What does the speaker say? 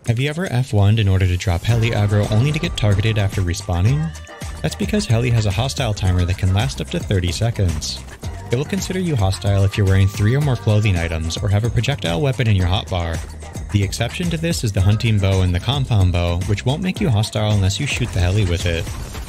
Have you ever F1'd in order to drop Heli Aggro only to get targeted after respawning? That's because Heli has a hostile timer that can last up to 30 seconds. It will consider you hostile if you're wearing 3 or more clothing items or have a projectile weapon in your hotbar. The exception to this is the hunting bow and the compound bow, which won't make you hostile unless you shoot the Heli with it.